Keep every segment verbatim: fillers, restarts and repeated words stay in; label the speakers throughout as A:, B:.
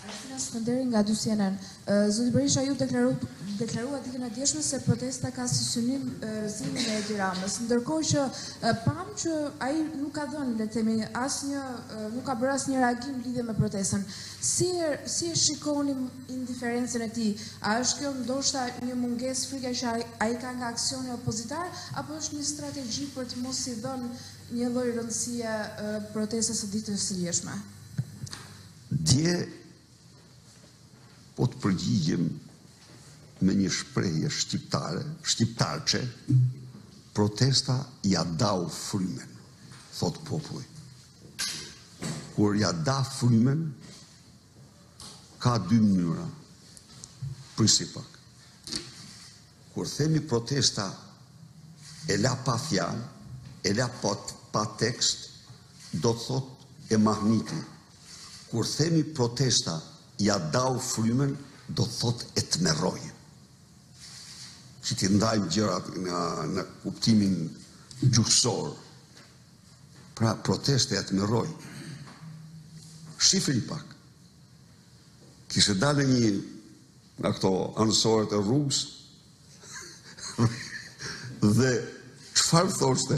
A: Arsina Skënderi nga dy C N N. Zoti Berisha, ju deklaruat ditën e djeshme se protesta ka si synim rrëzimin e Edi Ramës, ndërkohë që pam që ai nuk ka dhënë, le të themi, asnjë nuk ka bërë asnjë reagim lidhje me protestën. Si e, si e shikoni indiferencën e tij? A është kjo ndoshta një mungesë frike që ai ka nga aksioni opozitar, apo është një strategji për të mos i dhënë një lloj rëndësie protestës së ditës së djeshme?
B: Dje po të përgjigjem me një shprehje shqiptare, shqiptarçe, protesta ja dau frymen, thot populli. Kur ja da frymen, ka dy mënyra. Prisi pak. Kur themi protesta e la pa fjalë, e la pa, pa tekst, do të thot e mahniti. Kur themi protesta ja dau frymen, do të thot e të merrojë. Që ti ndajmë gjërat nga, në kuptimin gjuhësor. Pra, protesta e të merrojë. Shifri pak. Kishte dalë një nga këto anësorët e rrugës dhe çfarë thoshte?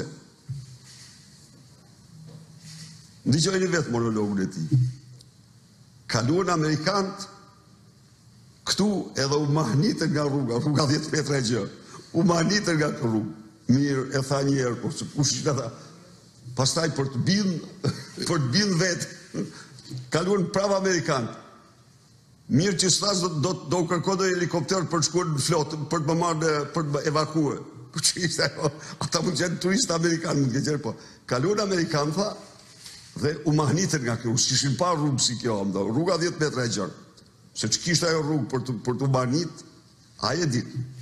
B: Ndiqojeni vetë monologun e tij. Kaluan Amerikanët këtu edhe u mahnitën nga rruga, rruga dhjetë metra e gjë. U mahnitën nga rrugë. Mirë, e tha një herë, por se kush ishte tha. Pastaj për të bind, për të bind vetë, kaluan prava Amerikanët. Mirë që s'thas do, do, do kërkoj helikopter për të shkuar në flotë, për të më marrë, për të evakuar. Po që ishte ajo, ata mund të jenë turistë amerikanë, mund të keqer, po. Kaluan Amerikanë, tha, dhe u mahnitën nga kjo, s'kishin pa rrugë si kjo, rruga dhjetë metra e gjerë. Se që kishte ajo rrugë për të, për të mahnit, a e ditë.